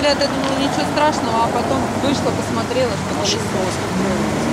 говорят, я думала, ничего страшного, а потом вышла, посмотрела, что-то Ошибалась, как правило.